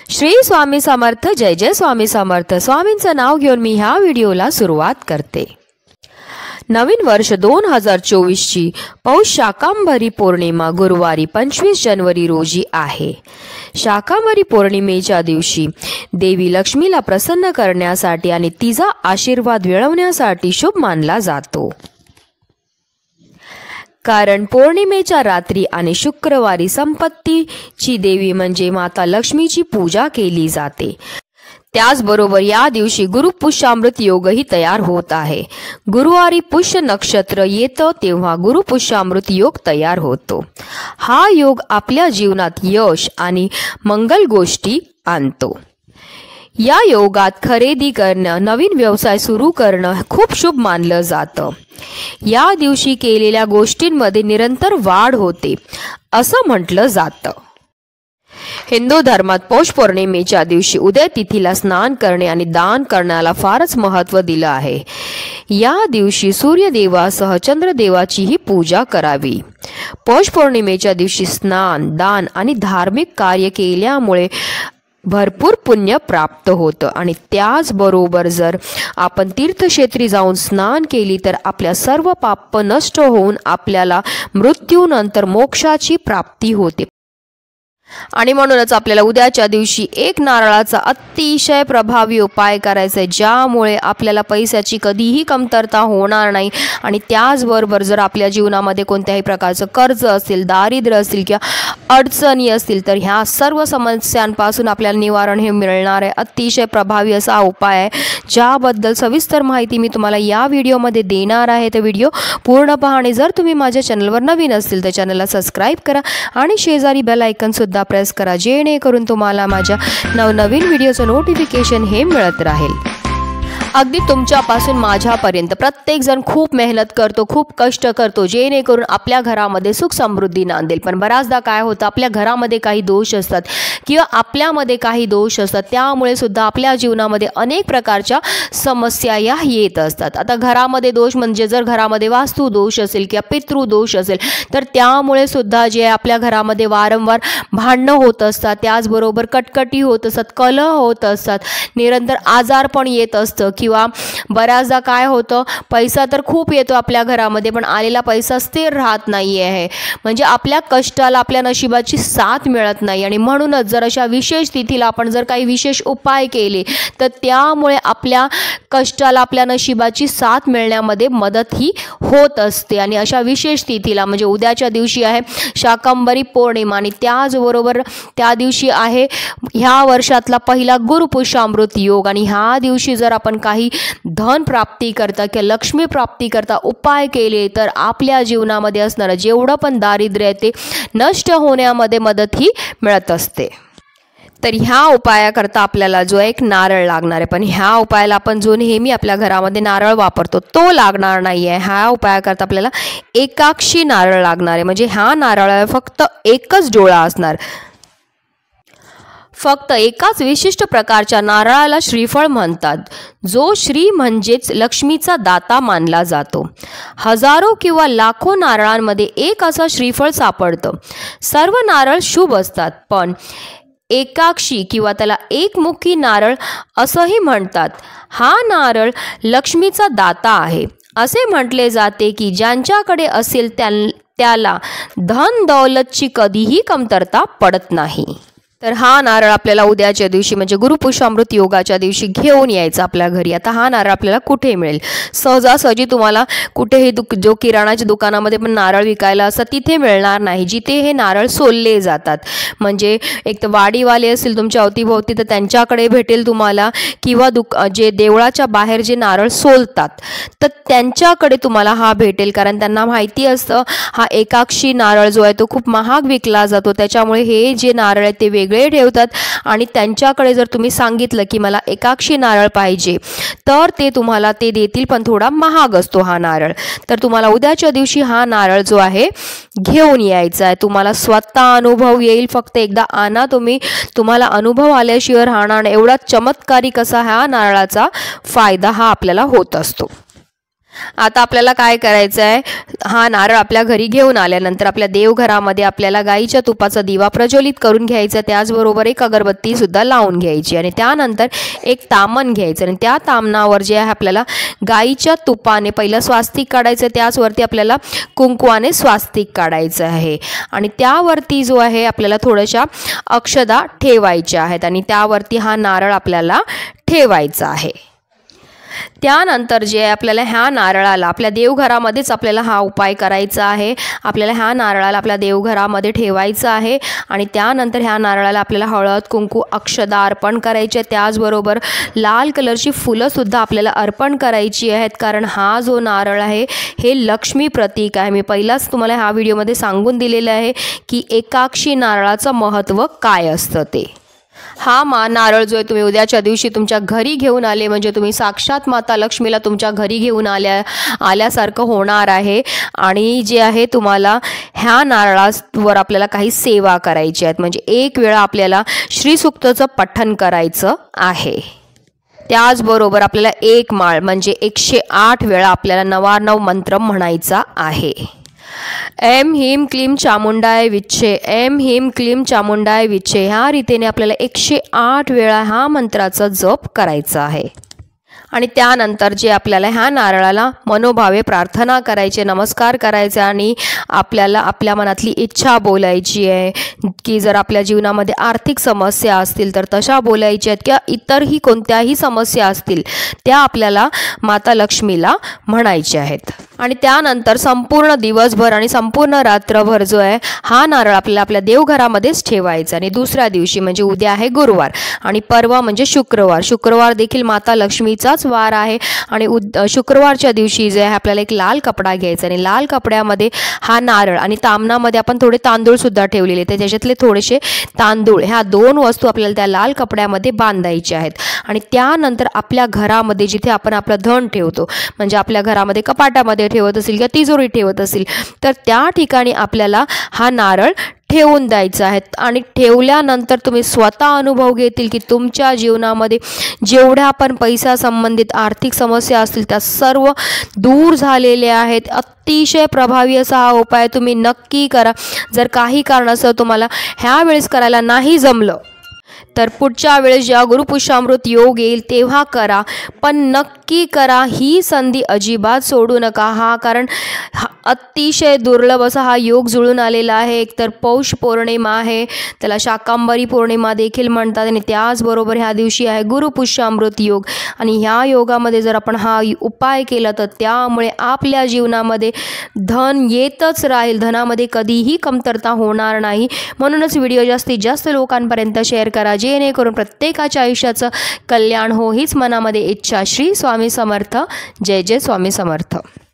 श्री स्वामी समर्थ. जय जय स्वामी समर्थ. स्वामींचं नाव घेऊन मी ह्या व्हिडिओला सुरुवात करते. नवीन वर्ष 2024ची पौष शाकांबरी पौर्णिमा गुरुवारी 25 जानेवारी रोजी आहे. शाकांबरी पौर्णिमेच्या दिवशी देवी लक्ष्मीला प्रसन्न करण्यासाठी आणि तिचा आशीर्वाद मिळवण्यासाठी शुभ मानला जातो. कारण पौर्णिमेच्या रात्री आणि शुक्रवारी संपत्तीची देवी म्हणजे माता लक्ष्मीची पूजा केली जाते. त्याचबरोबर या दिवशी गुरुपुष्यामृत योगही तयार होत आहे. गुरुवारी पुष्य नक्षत्र येतं तेव्हा गुरुपुष्यामृत योग तयार होतो. हा योग आपल्या जीवनात यश आणि मंगल गोष्टी आणतो. या योगात खरेदी करणं, नवीन व्यवसाय सुरू करणं खूप शुभ मानलं जातं. या दिवशी केलेल्या गोष्टींमध्ये निरंतर वाढ होते असं म्हटलं जातं. हिंदू धर्मात पौष पौर्णिमेच्या दिवशी उदय तिथीला स्नान करणे आणि दान करण्याला फारच महत्त्व दिलं आहे. या दिवशी सूर्यदेवासह चंद्रदेवाचीही पूजा करावी. पौष पौर्णिमेच्या दिवशी स्नान, दान आणि धार्मिक कार्य केल्यामुळे भरपूर पुण्य प्राप्त होतं आणि त्याचबरोबर जर आपण तीर्थक्षेत्री जाऊन स्नान केली तर आपल्या सर्व पाप नष्ट होऊन आपल्याला मृत्यूनंतर मोक्षाची प्राप्ती होते. आणि म्हणूनच आपल्याला उद्याच्या दिवशी एक नारळाचा अतिशय प्रभावी उपाय करायचा आहे, ज्यामुळे आपल्याला पैशाची कधीही कमतरता होणार नाही. आणि त्याचबरोबर जर आपल्या जीवनामध्ये कोणत्याही प्रकारचं कर्ज असेल, दारिद्र्य असेल किंवा अडचणी असतील तर ह्या सर्व समस्यांपासून आपल्याला निवारण हे मिळणार आहे. अतिशय प्रभावी असा हा उपाय आहे, ज्याबद्दल सविस्तर माहिती मी तुम्हाला या व्हिडिओमध्ये देणार आहे. तर व्हिडिओ पूर्ण पहा आणि जर तुम्ही माझ्या चॅनलवर नवीन असतील तर चॅनलला सबस्क्राईब करा आणि शेजारी बेल आयकॉन सुद्धा प्रेस करा, जेणेकरून तुम्हाला माझ्या नवनवीन व्हिडिओचं नोटिफिकेशन हे मिळत राहील. अगदी तुमच्यापासून माझ्यापर्यंत प्रत्येक जण खूप मेहनत करतो, खूप कष्ट करतो, जेणेकरून आपल्या घरामध्ये सुख समृद्धी नांदेल. पण बऱ्याचदा काय होतं, आपल्या घरामध्ये काही दोष असतात किंवा आपल्यामध्ये काही दोष असतात, त्यामुळे सुद्धा आपल्या जीवनामध्ये अनेक प्रकारच्या समस्या या येत असतात. आता घरामध्ये दोष म्हणजे जर घरामध्ये वास्तू दोष असेल किंवा पितृदोष असेल तर त्यामुळे सुद्धा जे आपल्या घरामध्ये वारंवार भांडणं होत असतात, त्याचबरोबर कटकटी होत असतात, कलह होत असतात, निरंतर आजार पण येत असतं. किंवा बऱ्याचदा काय होतं, पैसा तर खूप येतो आपल्या घरामध्ये पण आलेला पैसा स्थिर राहत नाही आहे, म्हणजे आपल्या कष्टाला आपल्या नशिबाची साथ मिळत नाही. आणि म्हणूनच जर अशा विशेष तिथीला आपण जर काही विशेष उपाय केले तर त्यामुळे आपल्या कष्टाला आपल्या नशिबाची साथ मिळण्यामध्ये मदत ही होत असते. आणि अशा विशेष तिथीला म्हणजे उद्याच्या दिवशी आहे शाकांबरी पौर्णिमा आणि त्याचबरोबर त्या दिवशी आहे ह्या वर्षातला पहिला गुरुपुष्यामृत योग. आणि ह्या दिवशी जर आपण काही धन प्राप्ती करता किंवा लक्ष्मी प्राप्ती करता उपाय केले तर आपल्या जीवनामध्ये असणारं जेवढं पण दारिद्र्य आहे ते नष्ट होण्यामध्ये मदत ही मिळत असते. तर ह्या उपायाकरता आपल्याला जो एक नारळ लागणार आहे, पण ह्या उपायाला आपण जो नेहमी आपल्या घरामध्ये नारळ वापरतो तो लागणार नाही आहे. ह्या उपायाकरता आपल्याला एकाक्षी नारळ लागणार आहे, म्हणजे ह्या नारळाला फक्त एकच डोळा असणार. फक्त एकाच विशिष्ट प्रकारच्या नारळाला श्रीफळ म्हणतात, जो श्री म्हणजेच लक्ष्मीचा दाता मानला जातो. हजारो किंवा लाखो नारळांमध्ये एक असं श्रीफळ सापडतं. सर्व नारळ शुभ असतात, पण एकाक्षी किंवा त्याला एकमुखी नारळ असंही म्हणतात. हा नारळ लक्ष्मीचा दाता आहे. असे म्हटले जाते की ज्यांच्याकडे असेल त्याला धन दौलतची कधीही कमतरता पडत नाही. तर हा नारळ आपल्याला उद्याच्या दिवशी म्हणजे गुरुपुष्यामृत योगाच्या दिवशी घेऊन यायचा आपल्या घरी. आता हा नारळ आपल्याला कुठे मिळेल? सहजासहजी तुम्हाला कुठेही जो किराणाच्या दुकानामध्ये पण नारळ विकायला असतात तिथे मिळणार नाही, जिथे हे नारळ सोलले जातात. म्हणजे एक तर वाडीवाले असतील तुमच्या अवतीभोवती तर त्यांच्याकडे भेटेल तुम्हाला, किंवा जे देवळाच्या बाहेर जे नारळ सोलतात तर त्यांच्याकडे तुम्हाला हा भेटेल. कारण त्यांना माहिती असतं हा एकाक्षी नारळ जो आहे तो खूप महाग विकला जातो, त्याच्यामुळे हे जे नारळ आहे ते वेगळे ठेवतात. आणि त्यांच्याकडे जर तुम्ही सांगितलं की मला एकाक्षी नारळ पाहिजे तर ते तुम्हाला ते देतील, पण थोडा महाग असतो हा नारळ. तर तुम्हाला उद्याच्या दिवशी हा नारळ जो आहे घेऊन यायचा आहे. तुम्हाला स्वतः अनुभव येईल, फक्त एकदा आणा तुम्ही, तुम्हाला अनुभव आल्याशिवाय राहणार. एवढा चमत्कारिक असा हा नारळाचा फायदा हा आपल्याला होत असतो. आता आपल्याला काय करायचं आहे, हा नारळ आपल्या घरी घेऊन आल्यानंतर आपल्या देवघरामध्ये आपल्याला गाईच्या तुपाचा दिवा प्रज्वलित करून घ्यायचा, त्याचबरोबर एक अगरबत्ती सुद्धा लावून घ्यायची आणि त्यानंतर एक तामण घ्यायचं आणि त्या तामणावर जे आहे आपल्याला गाईच्या तुपाने पहिलं स्वास्तिक काढायचं, त्याचवरती आपल्याला कुंकवाने स्वास्तिक काढायचं आहे आणि त्यावरती जो आहे आपल्याला थोड्याशा अक्षदा ठेवायच्या आहेत आणि त्यावरती हा नारळ आपल्याला ठेवायचा आहे। त्यानंतर जे आपल्याला ह्या नारळाला आपल्या देवघरामध्येच आपल्याला हा उपाय करायचा आहे। आपल्याला ह्या नारळाला आपल्या देवघरामध्ये ठेवायचं आहे आणि त्यानंतर ह्या नारळाला आपल्याला हळद कुंकू अक्षदा अर्पण करायचे, त्याचबरोबर लाल कलरची फुलंसुद्धा आपल्याला अर्पण करायची आहेत, कारण हा जो नारळ आहे हे लक्ष्मी प्रतीक आहे। मी पहिलाच तुम्हाला ह्या व्हिडिओमध्ये सांगून दिलेलं आहे की एकाक्षी नारळाचं महत्त्व काय असतं ते। हा नारळ जो आहे तुम्ही उद्याच्या दिवशी तुमच्या घरी घेऊन आले म्हणजे तुम्ही साक्षात माता लक्ष्मीला तुमच्या घरी घेऊन आल्यासारखं होणार आहे आणि जे आहे तुम्हाला ह्या नारळावर आपल्याला काही सेवा करायची आहेत, म्हणजे एक वेळा आपल्याला श्रीसूक्तचं पठण करायचं आहे। त्याचबरोबर आपल्याला एक माळ म्हणजे 108 वेळा आपल्याला 99 मंत्र म्हणायचा आहे। एम ह्रीम क्लीम चामुंडाय विच्छे, एम ह्रीम क्लीम चामुंडाय विच्छे, ह्या रीतीने आपल्याला 108 वेळा हा मंत्राचा जप करायचा आहे आणि त्यानंतर जे आपल्याला ह्या नारळाला मनोभावे प्रार्थना करायचे, नमस्कार करायचे आणि आपल्याला आपल्या मनातली इच्छा बोलायची आहे की जर आपल्या जीवनामध्ये आर्थिक समस्या असतील तर तशा बोलायच्या आहेत किंवा इतरही कोणत्याही समस्या असतील त्या आपल्याला माता लक्ष्मीला म्हणायच्या आहेत आणि त्यानंतर संपूर्ण दिवसभर आणि संपूर्ण रात्रभर जो आहे हा नारळ आपल्याला आपल्या देवघरामध्येच ठेवायचा आणि दुसऱ्या दिवशी म्हणजे उद्या आहे गुरुवार आणि परवा म्हणजे शुक्रवार देखील माता लक्ष्मीचाच वार आहे आणि शुक्रवारच्या दिवशी जे आहे आपल्याला एक लाल कपडा घ्यायचा आणि लाल कपड्यामध्ये हा नारळ आणि तामणामध्ये आपण थोडे तांदूळ सुद्धा ठेवलेले, तर त्याच्यातले थोडेसे तांदूळ ह्या 2 वस्तू आपल्याला त्या लाल कपड्यामध्ये बांधायच्या आहेत आणि त्यानंतर आपल्या घरामध्ये जिथे आपण आपलं धन ठेवतो म्हणजे आपल्या घरामध्ये कपाटामध्ये ठेवत असेल किंवा तिजोरी ठेवत असेल तर त्या ठिकाणी आपल्याला हा नारळ ठेवून द्यायचा आहे आणि ठेवल्यानंतर तुम्ही स्वतः अनुभव घेतील की तुमच्या जीवनामध्ये जेवढ्या पण पैसा संबंधित आर्थिक समस्या असतील त्या सर्व दूर झालेल्या आहेत। अतिशय प्रभावी असा हा उपाय तुम्ही नक्की करा। जर काही कारणास्तव तुम्हाला ह्या वेळेस करायला नाही जमलं तर पुढच्या वेळेस जेव्हा गुरुपुष्यामृत योग येईल तेव्हा करा, पण नक्की करा, ही संधी अजिबात सोडू नका कारण अतिशय दुर्लभ असा हा योग जुळून आलेला आहे। एकतर पौष पौर्णिमा आहे, त्याला शाकांबरी पौर्णिमा देखील म्हणतात आणि त्याचबरोबर ह्या दिवशी आहे गुरुपुष्यामृत योग आणि ह्या योगामध्ये जर आपण हा उपाय केला तर त्यामुळे आपल्या जीवनामध्ये धन येतच राहील, धनामध्ये कधीही कमतरता होणार नाही। म्हणूनच व्हिडिओ जास्तीत जास्त लोकांपर्यंत शेअर करा जेणेकरून प्रत्येकाच्या आयुष्याचं कल्याण हो, हीच मनामध्ये इच्छा। श्री स्वामी समर्थ। जय जय स्वामी समर्थ।